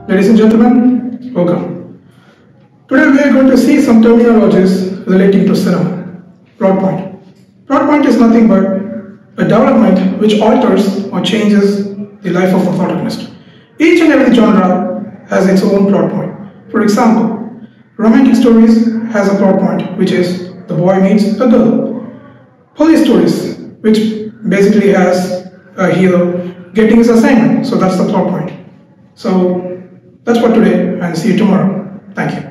Ladies and gentlemen, welcome. Today we are going to see some terminologies relating to cinema. Plot point. Plot point is nothing but a development which alters or changes the life of a protagonist. Each and every genre has its own plot point. For example, romantic stories has a plot point which is the boy meets a girl. Police stories, which basically has a hero getting his assignment, so that's the plot point. So that's for today, and see you tomorrow. Thank you.